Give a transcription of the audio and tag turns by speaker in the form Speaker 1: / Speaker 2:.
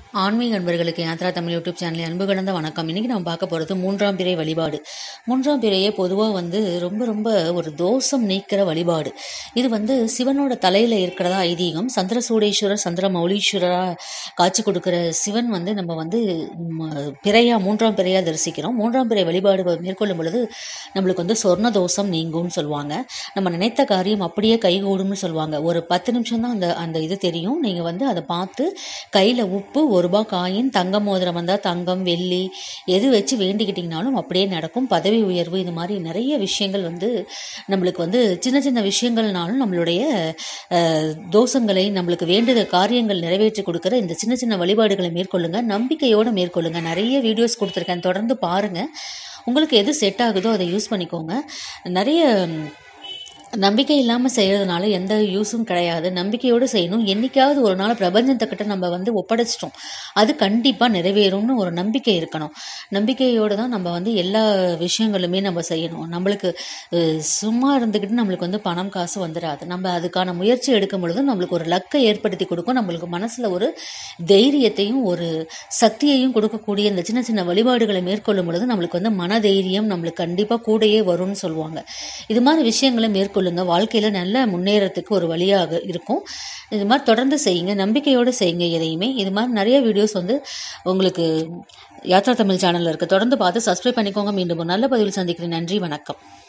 Speaker 1: ஆன்மீக அன்பர்களுக்கு யாத்ரா தமிழ் யூடியூப் சேனலில் அன்பு கலந்த வணக்கம். இன்னைக்கு நம்ம பார்க்க போகிறது மூன்றாம் பிறை வழிபாடு. மூன்றாம் பிறையே பொதுவாக ரொம்ப ரொம்ப ஒரு தோஷம் நீக்கிற வழிபாடு. இது சிவனோட தலையில் இருக்கிறதா ஐதீகம். சந்திரசூடேஸ்வரர் சந்திர மௌலீஸ்வரராக காட்சி கொடுக்குற சிவன் நம்ம பிறையா மூன்றாம் பிறையாக தரிசிக்கிறோம். மூன்றாம் பிறை வழிபாடு மேற்கொள்ளும் பொழுது நம்மளுக்கு சொர்ண தோஷம் நீங்கும்னு சொல்லுவாங்க. நம்ம நினைத்த காரியம் அப்படியே கைகூடும்னு சொல்லுவாங்க. ஒரு 10 நிமிஷம் தான் அந்த இது தெரியும். நீங்கள் அதை பார்த்து கையில் உப்பு, ₹1 காயின், தங்க மோதிரம் வந்தால் தங்கம், வெள்ளி எது வச்சு வேண்டிக்கிட்டிங்கனாலும் அப்படியே நடக்கும். பதவி உயர்வு, இது மாதிரி நிறைய விஷயங்கள் நம்மளுக்கு சின்ன சின்ன விஷயங்கள்னாலும் நம்மளுடைய தோஷங்களை, நம்மளுக்கு வேண்டிய காரியங்கள் நிறைவேற்றி கொடுக்குற இந்த சின்ன சின்ன வழிபாடுகளை மேற்கொள்ளுங்க. நம்பிக்கையோடு மேற்கொள்ளுங்க. நிறைய வீடியோஸ் கொடுத்துருக்கேன், தொடர்ந்து பாருங்கள். உங்களுக்கு எது செட் ஆகுதோ அதை யூஸ் பண்ணிக்கோங்க. நிறைய நம்பிக்கை இல்லாமல் செய்கிறதுனால எந்த யூஸும் கிடையாது. நம்பிக்கையோடு செய்யணும். என்றைக்காவது ஒரு நாள் பிரபஞ்சத்துக்கிட்ட நம்ம ஒப்படைச்சிட்டோம், அது கண்டிப்பாக நிறைவேறும்னு ஒரு நம்பிக்கை இருக்கணும். நம்பிக்கையோடு தான் நம்ம எல்லா விஷயங்களுமே நம்ம செய்யணும். நம்மளுக்கு சும்மா இருந்துக்கிட்டு நம்மளுக்கு பணம் காசு வந்துடாது. நம்ம அதுக்கான முயற்சி எடுக்கும் பொழுது நம்மளுக்கு ஒரு லக்கை ஏற்படுத்தி கொடுக்கும். நம்மளுக்கு மனசில் ஒரு தைரியத்தையும் ஒரு சக்தியையும் கொடுக்கக்கூடிய இந்த சின்ன சின்ன வழிபாடுகளை மேற்கொள்ளும் பொழுது நம்மளுக்கு மன தைரியம் நம்மளுக்கு கண்டிப்பாக கூடயே வரும்னு சொல்லுவாங்க. இது மாதிரி விஷயங்களை மேற்கொள்ளுங்க. வாழ்க்கையில் நல்ல முன்னேறத்துக்கு ஒரு வழியாக இருக்கும். இது மாதிரி தொடர்ந்து செய்யுங்க. நம்பிக்கையோடு செய்யுங்க எதையுமே. இது மாதிரி நிறைய வீடியோஸ் உங்களுக்கு யாத்ரா தமிழ் சேனலில் இருக்குது. தொடர்ந்து பார்த்து சப்ஸ்கிரைப் பண்ணிக்கோங்க. மீண்டும் ஒரு நல்ல பதிவில் சந்திக்கிறேன். நன்றி, வணக்கம்.